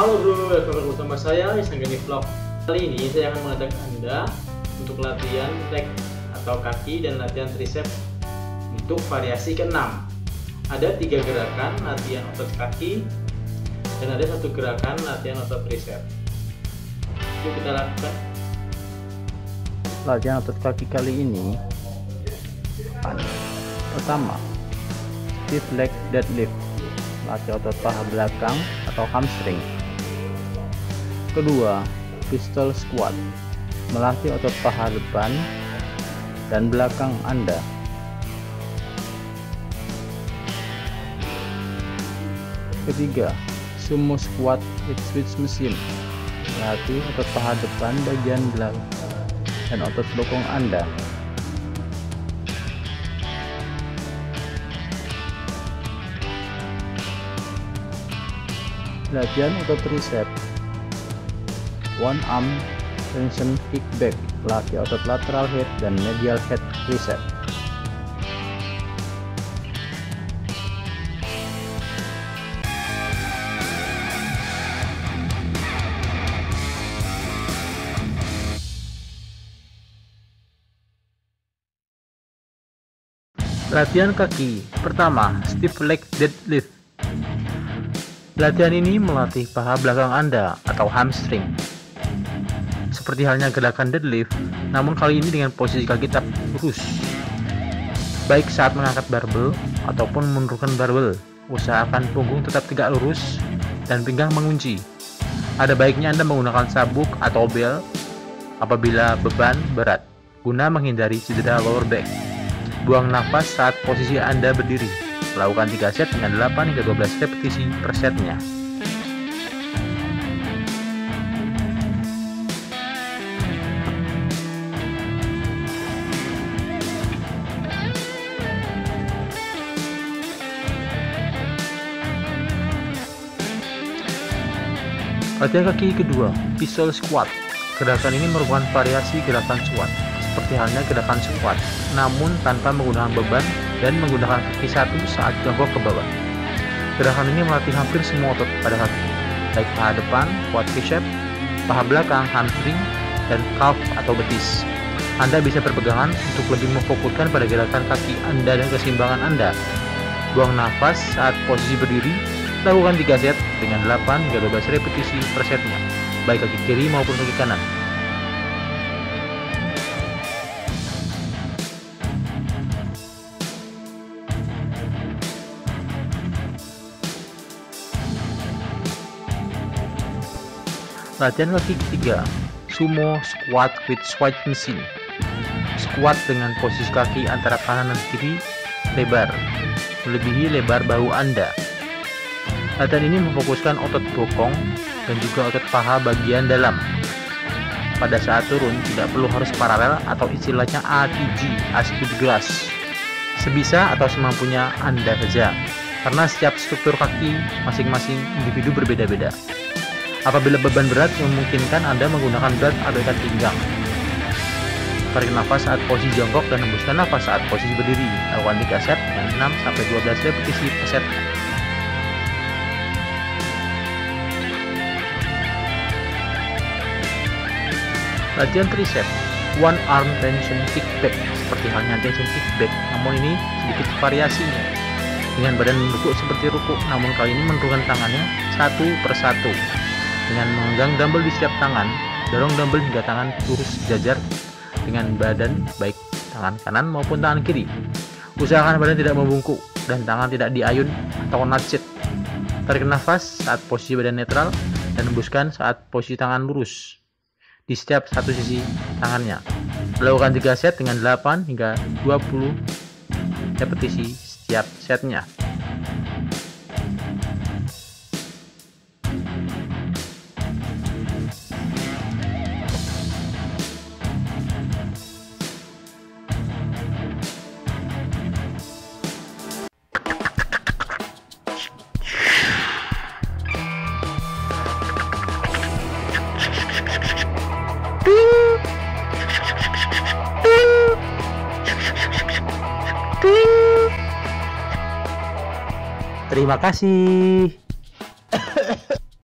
Halo bro, welcome bersama saya Isanggani Vlog. Kali ini saya akan mengajak Anda untuk latihan leg atau kaki dan latihan tricep untuk variasi ke-6. Ada 3 gerakan latihan otot kaki dan ada 1 gerakan latihan otot tricep. Yuk kita lakukan. Latihan otot kaki kali ini pertama, stiff leg deadlift, latih otot paha belakang atau hamstring. Kedua, pistol squat, melatih otot paha depan dan belakang Anda. Ketiga, sumo squat with switch machine, melatih otot paha depan bagian belakang dan otot bokong Anda. Latihan otot tricep, one arm tension kickback, latih otot lateral head dan medial head tricep. Latihan kaki, pertama, stiff leg deadlift. Latihan ini melatih paha belakang Anda atau hamstring. Seperti halnya gerakan deadlift, namun kali ini dengan posisi kaki tetap lurus. Baik saat mengangkat barbel ataupun menurunkan barbel, usahakan punggung tetap tegak lurus dan pinggang mengunci. Ada baiknya Anda menggunakan sabuk atau bel apabila beban berat, guna menghindari cedera lower back. Buang nafas saat posisi Anda berdiri. Lakukan 3 set dengan 8 hingga 12 repetisi per setnya. Latihan kaki kedua, pistol squat. Gerakan ini merupakan variasi gerakan squat, seperti halnya gerakan squat, namun tanpa menggunakan beban dan menggunakan kaki satu saat jongkok ke bawah. Gerakan ini melatih hampir semua otot pada kaki, baik paha depan, quad bicep, paha belakang, hamstring, dan calf atau betis. Anda bisa berpegangan untuk lebih memfokuskan pada gerakan kaki Anda dan keseimbangan Anda. Buang nafas saat posisi berdiri. Lakukan 3 set dengan 8 hingga 12 repetisi per setnya, baik kaki kiri maupun kaki kanan. Latihan kaki ketiga, sumo squat with switch machine. Squat dengan posisi kaki antara kanan dan kiri lebar, melebihi lebar bahu Anda. Latihan ini memfokuskan otot bokong dan juga otot paha bagian dalam. Pada saat turun tidak perlu harus paralel atau istilahnya ATG, as-speed grass. Sebisa atau semampunya Anda saja, karena setiap struktur kaki masing-masing individu berbeda-beda. Apabila beban berat memungkinkan Anda menggunakan berat atau ikat pinggang. Tarik nafas saat posisi jongkok dan hembuskan nafas saat posisi berdiri. Lakukan 3 set dengan 6-12 repetisi per set. Latihan tricep, one arm tension kickback, seperti halnya tension kickback, namun ini sedikit variasinya. Dengan badan menunduk seperti rukuk, namun kali ini menurunkan tangannya satu persatu. Dengan menggenggam dumbbell di setiap tangan, dorong dumbbell hingga tangan lurus sejajar dengan badan, baik tangan kanan maupun tangan kiri. Usahakan badan tidak membungkuk dan tangan tidak diayun atau nudge. Tarik nafas saat posisi badan netral dan hembuskan saat posisi tangan lurus di setiap satu sisi tangannya. Lakukan 3 set dengan 8 hingga 20 repetisi setiap setnya. Terima kasih.